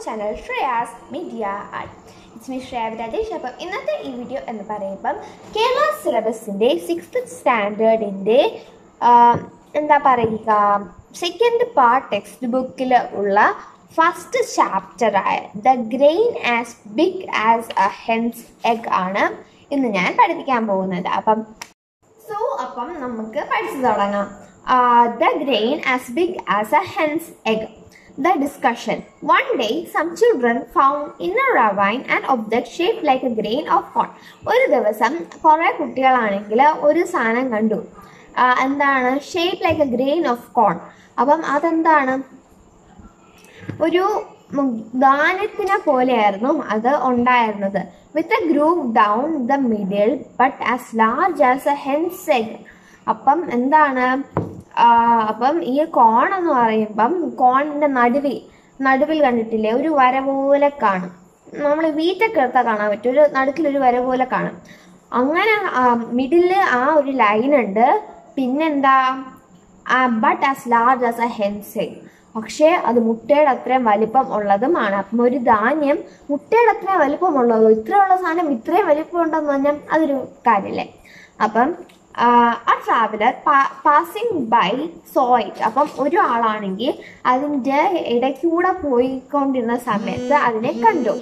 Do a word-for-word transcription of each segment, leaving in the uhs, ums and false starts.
channel Shreya's Media Art. It's me Shreya Rajesh. അപ്പോൾ ഇന്നത്തെ ഈ വീഡിയോ എന്ന് പറയുമ്പം കേരള സിലബസിൻ്റെ സിക്സ്ത് സ്റ്റാൻഡേർഡിൻ്റെ എന്താ പറയുക സെക്കൻഡ് പാർട്ട് ടെക്സ്റ്റ് ബുക്കിൽ ഉള്ള ഫസ്റ്റ് ചാപ്റ്ററായ the grain as big as a hen's egg ആണ് ഇന്ന് ഞാൻ പഠിപ്പിക്കാൻ പോകുന്നത്. അപ്പം സോ അപ്പം നമുക്ക് പഠിച്ചു തുടങ്ങാം. The grain as big as a hen's egg. The discussion. One day, some children found in a ravine an object shaped like a grain of corn. ഒരു ദിവസം കുറേ കുട്ടികളാണെങ്കിൽ ഒരു സാധനം കണ്ടു. എന്താണ്? Shape like a grain of corn. അപ്പം അതെന്താണ്? ഒരു ധാന്യത്തിനെ പോലെയായിരുന്നു അത് ഉണ്ടായിരുന്നത്. With a groove down the middle but as large as a hen's egg. അപ്പം എന്താണ്? അപ്പം ഈ കോൺ എന്ന് പറയുമ്പം കോണിൻ്റെ നടുവിൽ നടുവിൽ കണ്ടിട്ടില്ലേ ഒരു വര പോലെ കാണും. നമ്മൾ വീറ്റൊക്കെ എടുത്താൽ കാണാൻ പറ്റും, ഒരു നടുക്കിലൊരു വര പോലെ കാണും. അങ്ങനെ മിഡില് ആ ഒരു ലൈനുണ്ട്. പിന്നെന്താ? But as large as a hen's egg. പക്ഷേ അത് മുട്ടയുടെ അത്രയും വലിപ്പം ഉള്ളതുമാണ്. അപ്പം ഒരു ധാന്യം മുട്ടയുടെ അത്രയും വലിപ്പമുള്ളതോ ഇത്രയുള്ള സാധനം ഇത്രയും വലിപ്പം ഉണ്ടെന്ന് പറഞ്ഞാൽ അതൊരു കാര്യമല്ലേ. അപ്പം ആ traveller passing by saw it. അപ്പം ഒരു ആളാണെങ്കിൽ അതിൻ്റെ ഇടയ്ക്കൂടെ പോയിക്കൊണ്ടിരുന്ന സമയത്ത് അതിനെ കണ്ടു.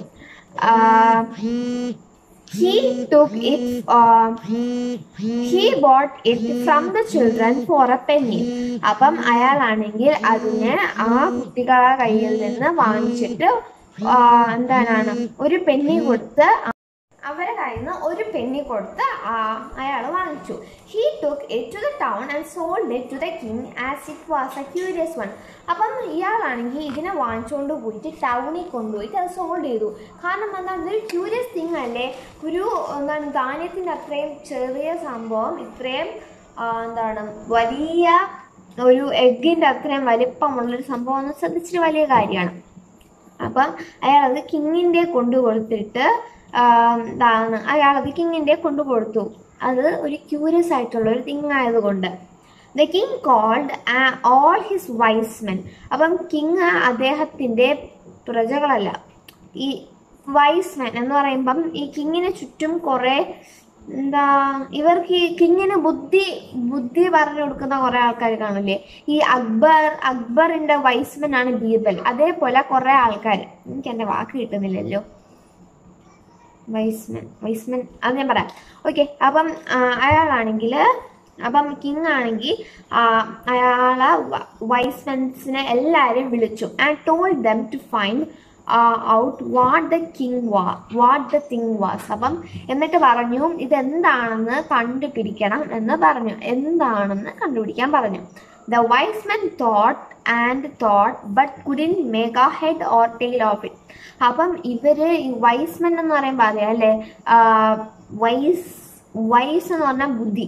He took it, uh, he bought it from the children for a penny. അപ്പം അയാളാണെങ്കിൽ അതിനെ ആ കുട്ടികളുടെ കയ്യിൽ നിന്ന് വാങ്ങിച്ചിട്ട് എന്താണ് ഒരു പെന്നി കൊടുത്ത് അവരെ കയ്യിൽ നിന്ന് ഒരു പെന്നി കൊടുത്ത് അയാൾ വാങ്ങിച്ചു. He took it to the town and sold it to the king as it was a curious one. അപ്പം ഇയാളാണെങ്കിൽ ഇതിനെ വാങ്ങിച്ചുകൊണ്ട് പോയിട്ട് ടൗണിൽ കൊണ്ടുപോയിട്ട് അത് സോൾഡ് ചെയ്തു. കാരണം എന്താണ്? ഇതൊരു ക്യൂരിയസ് തിങ് അല്ലേ. ഒരു എന്താണ് ധാന്യത്തിൻ്റെ അത്രയും ചെറിയ സംഭവം ഇത്രയും എന്താണ് വലിയ ഒരു എഗ്ഗിൻ്റെ അത്രയും വലിപ്പമുള്ളൊരു സംഭവം എന്ന് ശ്രദ്ധിച്ചിട്ട് വലിയ കാര്യമാണ്. അപ്പം അയാളത് കിങ്ങിൻ്റെ കൊണ്ടു കൊടുത്തിട്ട് എന്താണ് അയാളത് കിങ്ങിൻ്റെ കൊണ്ടു കൊടുത്തു. അത് ഒരു ക്യൂരിയസ് ആയിട്ടുള്ള ഒരു തിങ് ആയതുകൊണ്ട്. The king called all his wise men. അപ്പം കിങ് അദ്ദേഹത്തിൻ്റെ പ്രജകളല്ല, ഈ വൈസ് മെൻ എന്ന് പറയുമ്പം ഈ കിങ്ങിന് ചുറ്റും കുറേ എന്താ ഇവർക്ക് ഈ കിങ്ങിന് ബുദ്ധി ബുദ്ധി പറഞ്ഞു കൊടുക്കുന്ന കുറേ ആൾക്കാർ കാണില്ലേ. ഈ അക്ബർ അക്ബറിൻ്റെ വൈസ്മെൻ ആണ് ബീർബൽ. അതേപോലെ കുറേ ആൾക്കാർ, എനിക്ക് എൻ്റെ വാക്ക് കിട്ടുന്നില്ലല്ലോ, വൈസ്മെൻ വൈസ്മെൻ അത് ഞാൻ പറയാം. ഓക്കെ. അപ്പം അയാളാണെങ്കിൽ അപ്പം കിങ് ആണെങ്കിൽ അയാളെ വൈസ്മെൻസിനെ എല്ലാവരെയും വിളിച്ചു and told them to find out what the king wa what the thing was. അപ്പം എന്നിട്ട് പറഞ്ഞു ഇതെന്താണെന്ന് കണ്ടുപിടിക്കണം എന്ന് പറഞ്ഞു. എന്താണെന്ന് കണ്ടുപിടിക്കാൻ പറഞ്ഞു. The wise men thought and thought but couldn't make a head or tail of it. അപ്പം ഇവര് ഈ വൈസ് മെൻ എന്ന് പറയുമ്പോൾ അറിയാം അല്ലേ, വൈസ് വൈസ് എന്ന് പറഞ്ഞാൽ ബുദ്ധി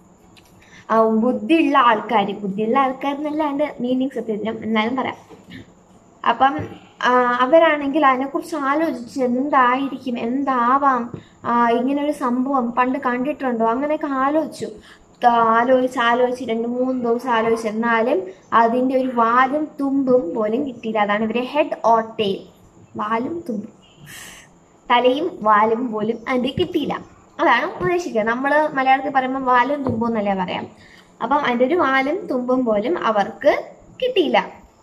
ബുദ്ധിയുള്ള ആൾക്കാർ ബുദ്ധിയുള്ള ആൾക്കാർ എന്നല്ല അതിൻ്റെ മീനിങ് സത്യത്തിലും എന്നാലും പറയാം. അപ്പം അവരാണെങ്കിൽ അതിനെക്കുറിച്ച് ആലോചിച്ച് എന്തായിരിക്കും എന്താവാം ഇങ്ങനൊരു സംഭവം പണ്ട് കണ്ടിട്ടുണ്ടോ അങ്ങനെയൊക്കെ ആലോചിച്ചു. ആലോചിച്ച് ആലോചിച്ച് രണ്ട് മൂന്ന് ദിവസം ആലോചിച്ച് എന്നാലും അതിൻ്റെ ഒരു വാലും തുമ്പും പോലും കിട്ടിയില്ല. അതാണ് ഇവരെ ഹെഡ് ഓർ ടെയിൽ. വാലും തുമ്പും തലയും വാലും പോലും അതിൻ്റെ കിട്ടിയില്ല. അതാണ് ഉദ്ദേശിക്കുന്നത്. നമ്മൾ മലയാളത്തിൽ പറയുമ്പോൾ വാലും തുമ്പും എന്നല്ലേ പറയാം. അപ്പം അതിൻ്റെ ഒരു വാലും തുമ്പും പോലും അവർക്ക് കിട്ടിയില്ല.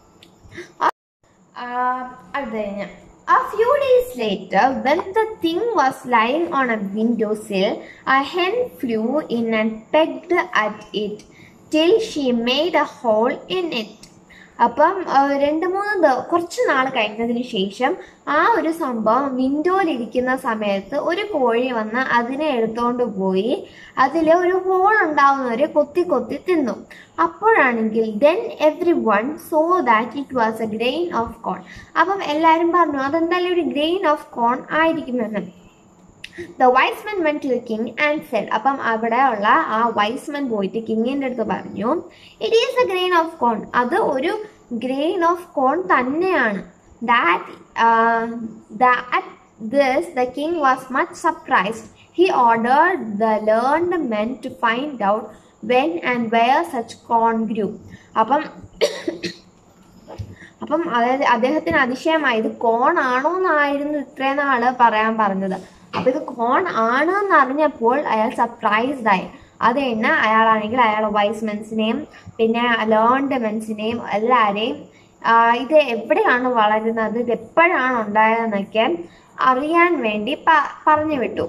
അത് കഴിഞ്ഞ A few days later, when the thing was lying on a windowsill, a hen flew in and pecked at it till she made a hole in it. അപ്പം രണ്ട് മൂന്ന് കുറച്ച് നാൾ കഴിഞ്ഞതിന് ശേഷം ആ ഒരു സംഭവം വിൻഡോയിലിരിക്കുന്ന സമയത്ത് ഒരു കോഴി വന്ന് അതിനെ എടുത്തുകൊണ്ട് പോയി അതിൽ ഒരു ഹോൾ ഉണ്ടാവുന്നവരെ കൊത്തി കൊത്തി തിന്നു. അപ്പോഴാണെങ്കിൽ then everyone saw that it was a grain of corn. അപ്പം എല്ലാവരും പറഞ്ഞു അതെന്തായാലും ഒരു ഗ്രെയിൻ ഓഫ് കോൺ ആയിരിക്കുമെന്ന്. The wise man went to the king and said, അപ്പം അവിടെ ഉള്ള ആ വൈസ് മെൻ പോയിട്ട് കിങ്ങിൻ്റെ അടുത്ത് പറഞ്ഞു it is a grain of corn. അത് ഒരു ഗ്രെയിൻ ഓഫ് കോൺ തന്നെയാണ്. That uh, that this the king was much surprised. He ordered the learned men to find out when and where such corn grew. അപ്പം അപ്പം അതായത് അദ്ദേഹത്തിന് അതിശയമായി, ഇത് കോൺ ആണോ എന്നായിരുന്നു ഇത്രയും നാള് പറയാൻ പറഞ്ഞത്. അപ്പൊ ഇത് കോൺ ആണ് എന്ന് അറിഞ്ഞപ്പോൾ അയാൾ സർപ്രൈസ്ഡ് ആയി. അത് തന്നെ അയാളാണെങ്കിൽ അയാൾ വൈസ് മെൻസിനെയും പിന്നെ ലേൺഡ് മെൻസിനെയും എല്ലാവരെയും ഇത് എവിടെയാണ് വളരുന്നത്, ഇത് എപ്പോഴാണ് ഉണ്ടായതെന്നൊക്കെ അറിയാൻ വേണ്ടി പറഞ്ഞു വിട്ടു.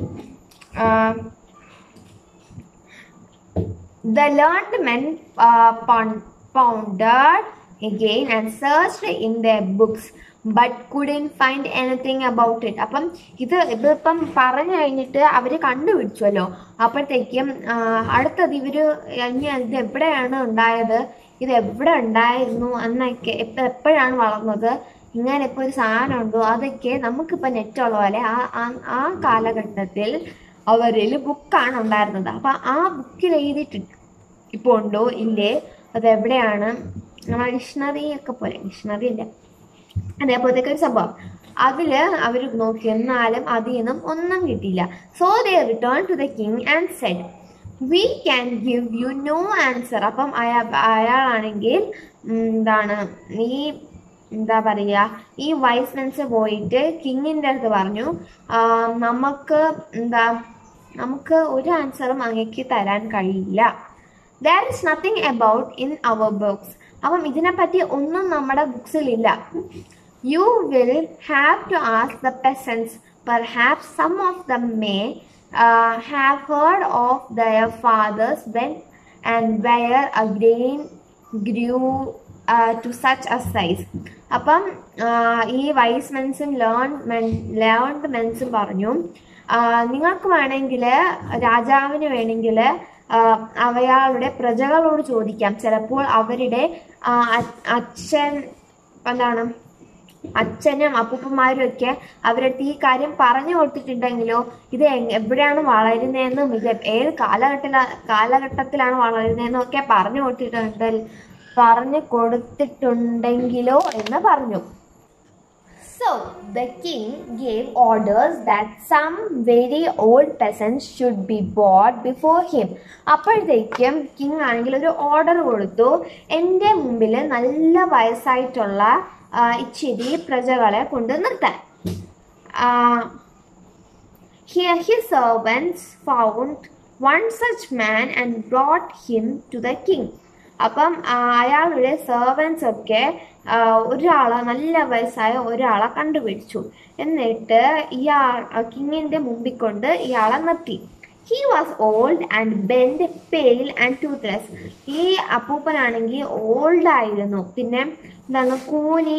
The learned men uh, pondered again and searched in their books but couldn't find anything about it. അപ്പം ഇത് ഇതിപ്പം പറഞ്ഞു കഴിഞ്ഞിട്ട് അവർ കണ്ടുപിടിച്ചല്ലോ. അപ്പോഴത്തേക്കും അടുത്തത് ഇവർ ഇനി ഇത് എവിടെയാണ് ഉണ്ടായത്, ഇത് എവിടെ ഉണ്ടായിരുന്നു എന്നൊക്കെ, ഇപ്പം എപ്പോഴാണ് വളർന്നത്, ഇങ്ങനെ ഇപ്പോൾ ഒരു സാധനം ഉണ്ടോ, അതൊക്കെ നമുക്കിപ്പോൾ നെറ്റുള്ള പോലെ ആ ആ കാലഘട്ടത്തിൽ അവരിൽ ബുക്കാണ് ഉണ്ടായിരുന്നത്. അപ്പം ആ ബുക്കിൽ എഴുതിയിട്ട് ഇപ്പോൾ ഉണ്ടോ ഇല്ലേ, അതെവിടെയാണ്, നമ്മളെ ഡിക്ഷണറി ഒക്കെ പോലെ, ഡിക്ഷണറി ഇല്ല അതേപോലത്തെ ഒരു സംഭവം അതില് അവർ നോക്കി, എന്നാലും അതിൽ നിന്നും ഒന്നും കിട്ടിയില്ല. So they return to the king and said we can give you no answer. അപ്പം അയാൾ അയാളാണെങ്കിൽ എന്താണ് ഈ എന്താ പറയുക, ഈ വൈസ് മെൻസ് പോയിട്ട് കിങ്ങിൻ്റെ അടുത്ത് പറഞ്ഞു, നമുക്ക് എന്താ നമുക്ക് ഒരു ആൻസറും അങ്ങേക്ക് തരാൻ കഴിയില്ല. There is nothing about in our books. അപ്പം ഇതിനെപ്പറ്റി ഒന്നും നമ്മുടെ ബുക്സിലില്ല. You will have to ask the peasants, perhaps some of them may have heard of their fathers when and where a grain grew to such a size. അപ്പം ഈ wise മെൻസും learn men learned മെൻസും പറഞ്ഞു, നിങ്ങൾക്ക് വേണമെങ്കിൽ രാജാവിന് വേണമെങ്കിൽ അവയാളുടെ പ്രജകളോട് ചോദിക്കാം, ചിലപ്പോൾ അവരുടെ അച്ഛൻ എന്താണ് അച്ഛനും അപ്പൂപ്പന്മാരും ഒക്കെ അവരടുത്ത് ഈ കാര്യം പറഞ്ഞു കൊടുത്തിട്ടുണ്ടെങ്കിലോ, ഇത് എവിടെയാണ് വളരുന്നതെന്നും ഇത് ഏത് കാലഘട്ട കാലഘട്ടത്തിലാണ് വളരുന്നതെന്നും ഒക്കെ പറഞ്ഞു കൊടുത്തിട്ടുണ്ട് പറഞ്ഞു കൊടുത്തിട്ടുണ്ടെങ്കിലോ എന്ന് പറഞ്ഞു. So the king gave orders that some very old peasants should be brought before him. അപ്പോഴത്തേക്കും കിങ് ആണെങ്കിൽ ഒരു ഓർഡർ കൊടുത്തു, എൻ്റെ മുമ്പിൽ നല്ല വയസ്സായിട്ടുള്ള ഇച്ചിരി പ്രജകളെ കൊണ്ട് നിർത്താൻ. Here his servants found one such man and brought him to the king. അപ്പം അയാളുടെ സെർവൻസ് ഒക്കെ ഒരാളെ നല്ല വയസ്സായ ഒരാളെ കണ്ടുപിടിച്ചു. എന്നിട്ട് ഇയാൾ കിങ്ങിന്റെ മുമ്പിൽ കൊണ്ട് ഇയാളെ നിർത്തി. He was old and bent pale and toothless. ഈ അപ്പൂപ്പനാണെങ്കിൽ ഓൾഡ് ആയിരുന്നു, പിന്നെ എന്താണ് കൂനി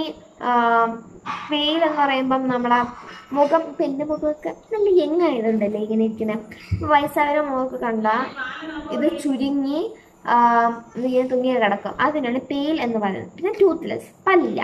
പെയിൽ എന്ന് പറയുമ്പം നമ്മളെ മുഖം പെണ്ണ് മുഖമൊക്കെ നല്ല യങ്ങായതുണ്ടല്ലേ ഇങ്ങനെ ഇരിക്കുന്നത്. വയസ്സായ മുഖമൊക്കെ കണ്ട ഇത് ചുരുങ്ങി ഇങ്ങനെ തുങ്ങിയ കിടക്കും, അതിനാണ് പെയിൽ എന്ന് പറയുന്നത്. പിന്നെ ടൂത്ത്ലെസ്, പല്ലില്ല.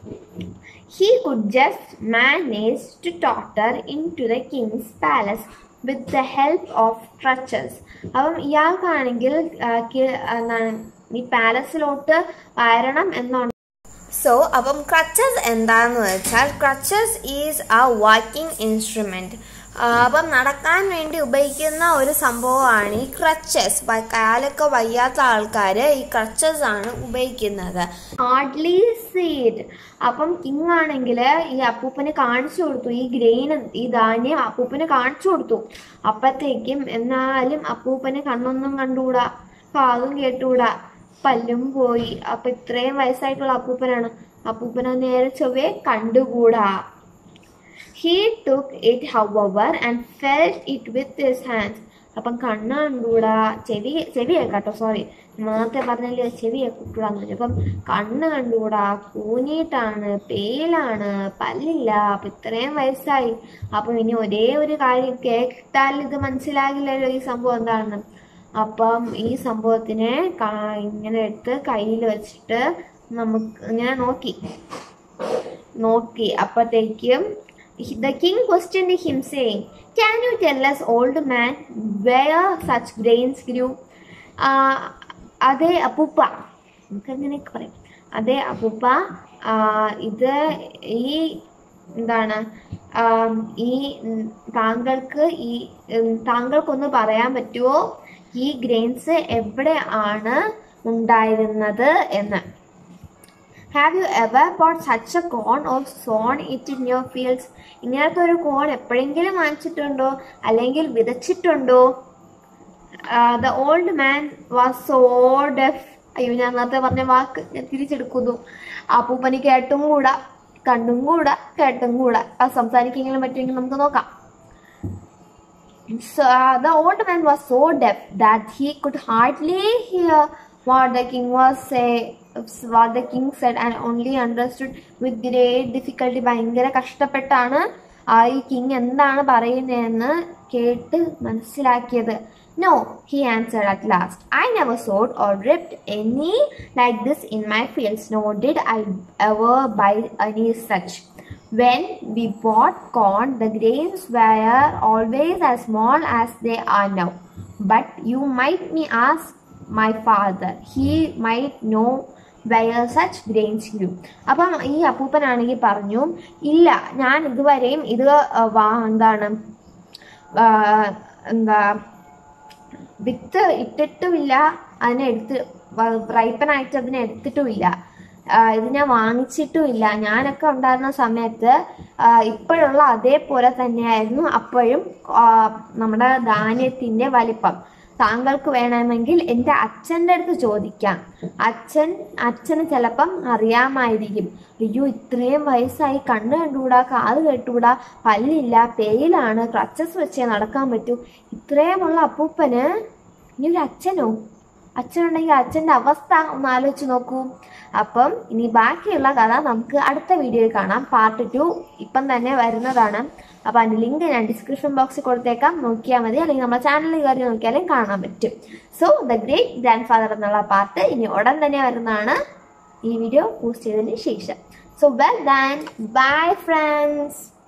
He could just manage to totter into the king's palace with the help of crutches. അപ്പം ഇയാൾക്കാണെങ്കിൽ എന്താണ് ഈ പാലസിലോട്ട് വരണം എന്നുണ്ട്. സോ അപ്പം ക്രച്ചസ് എന്താണെന്ന് വെച്ചാൽ, crutches is a walking instrument. അപ്പം നടക്കാൻ വേണ്ടി ഉപയോഗിക്കുന്ന ഒരു സംഭവമാണ് ഈ ക്രച്ചസ്. കാലൊക്കെ വയ്യാത്ത ആൾക്കാർ ഈ ക്രച്ചസ് ആണ് ഉപയോഗിക്കുന്നത്. Hardly seed. അപ്പം കിങ് ആണെങ്കിൽ ഈ അപ്പൂപ്പന് കാണിച്ചു കൊടുത്തു, ഈ ഗ്രെയിൻ ഈ ധാന്യം അപ്പൂപ്പന് കാണിച്ചു കൊടുത്തു. അപ്പത്തേക്കും എന്നാലും അപ്പൂപ്പന് കണ്ണൊന്നും കണ്ടുകൂടാ, കാതും കേട്ടുകൂടാ, പല്ലും പോയി. അപ്പൊ ഇത്രയും വയസ്സായിട്ടുള്ള അപ്പൂപ്പനാണ്, അപ്പൂപ്പനെ നേരെ ചൊവ്വേ കണ്ടുകൂടാ. He took it, however, and felt it with his hands. അപ്പം കണ്ണ് കണ്ടുകൂടാ, ചെവി ചെവി കേട്ടോ സോറി നേരത്തെ പറഞ്ഞല്ലേ ചെവി കേൾക്കൂടാന്ന് പറഞ്ഞു. അപ്പം കണ്ണ് കണ്ടുകൂടാ, കൂനിയിട്ടാണ്, പേയിലാണ്, പല്ലില്ല. അപ്പം ഇത്രയും വയസ്സായി. അപ്പം ഇനി ഒരേ ഒരു കാര്യം കേട്ടാൽ ഇത് മനസ്സിലാകില്ലല്ലോ ഈ സംഭവം എന്താണെന്ന്. അപ്പം ഈ സംഭവത്തിനെ ഇങ്ങനെ എടുത്ത് കയ്യിൽ വെച്ചിട്ട് നമുക്ക് ഇങ്ങനെ നോക്കി നോക്കി അപ്പത്തേക്കും the king questioned him saying, can you tell us, old man, where such grains grew? അതേ അപ്പൂപ്പ, നമുക്ക് അങ്ങനെയൊക്കെ പറയും, അതേ അപ്പൂപ്പ ഇത് ഈ എന്താണ് ഈ താങ്കൾക്ക് ഈ താങ്കൾക്കൊന്ന് പറയാൻ പറ്റുമോ ഈ ഗ്രെയിൻസ് എവിടെ ആണ് ഉണ്ടായിരുന്നത് എന്ന്. Have you ever bought such a corn or sown it in your fields? ഇങ്ങനത്തെ ഒരു കോൺ എപ്പോഴെങ്കിലും വാങ്ങിച്ചിട്ടുണ്ടോ അല്ലെങ്കിൽ വിതച്ചിട്ടുണ്ടോ? The old man was so deaf. അയ്യോ, ഞാൻ നേരത്തെ പറഞ്ഞ വാക്ക് ഞാൻ തിരിച്ചെടുക്കുന്നു. അപ്പൂപ്പന് കേട്ടും കൂടാ, കണ്ടും കൂടാ, കേട്ടും കൂടാ. ആ സംസാരിക്കെങ്കിലും പറ്റുമെങ്കിൽ നമുക്ക് നോക്കാം. So uh, the old man was so deaf that he could hardly hear what the king was say, what the king said, and only understood with great difficulty. ഭയങ്കര കഷ്ടപ്പെട്ടാണ് ആ ഈ കിങ് എന്താണ് പറയുന്നതെന്ന് കേട്ട് മനസ്സിലാക്കിയത്. No, he answered at last. I never sowed or reaped any like this in my fields, nor did I ever buy any such. When we bought corn, the grains were always as small as they are now. But you might me ask my father. He might know where such grains grew. അപ്പം ഈ അപ്പൂപ്പനാണെങ്കിൽ പറഞ്ഞു, ഇല്ല, ഞാൻ ഇതുവരെയും ഇത് വാ എന്താണ് എന്താ വിത്ത് ഇട്ടിട്ടുമില്ല, അതിനെ എടുത്ത് റൈപ്പനായിട്ട് അതിനെ എടുത്തിട്ടുമില്ല, ഇത് ഞാൻ വാങ്ങിച്ചിട്ടുമില്ല. ഞാനൊക്കെ ഉണ്ടായിരുന്ന സമയത്ത് ഇപ്പോഴുള്ള അതേപോലെ തന്നെയായിരുന്നു അപ്പോഴും നമ്മുടെ ധാന്യത്തിൻ്റെ വലിപ്പം. താങ്കൾക്ക് വേണമെങ്കിൽ എൻ്റെ അച്ഛൻ്റെ അടുത്ത് ചോദിക്കാം. അച്ഛൻ അച്ഛന് ചിലപ്പം അറിയാമായിരിക്കും. അയ്യോ, ഇത്രയും വയസ്സായി, കണ്ണ് കണ്ടുകൂടാ, കാത് കേട്ടുകൂടാ, പല്ലില്ല, പേയിലാണ്, ക്രച്ചസ് വെച്ചേ നടക്കാൻ പറ്റൂ. ഇത്രയുമുള്ള അപ്പൂപ്പന് ഇനി ഒരു അച്ഛനോ? അച്ഛനുണ്ടെങ്കിൽ അച്ഛൻ്റെ അവസ്ഥ ഒന്ന് ആലോചിച്ച് നോക്കൂ. അപ്പം ഇനി ബാക്കിയുള്ള കഥ നമുക്ക് അടുത്ത വീഡിയോയിൽ കാണാം. പാർട്ട് ടു ഇപ്പം തന്നെ വരുന്നതാണ്. അപ്പം അതിൻ്റെ ലിങ്ക് ഞാൻ ഡിസ്ക്രിപ്ഷൻ ബോക്സിൽ കൊടുത്തേക്കാം, നോക്കിയാൽ മതി. അല്ലെങ്കിൽ നമ്മുടെ ചാനലിൽ കയറി നോക്കിയാലും കാണാൻ പറ്റും. So the great grandfather എന്നുള്ള പാർട്ട് ഇനി ഉടൻ തന്നെ വരുന്നതാണ്, ഈ വീഡിയോ പോസ്റ്റ് ചെയ്തതിന് ശേഷം. So well then, bye friends.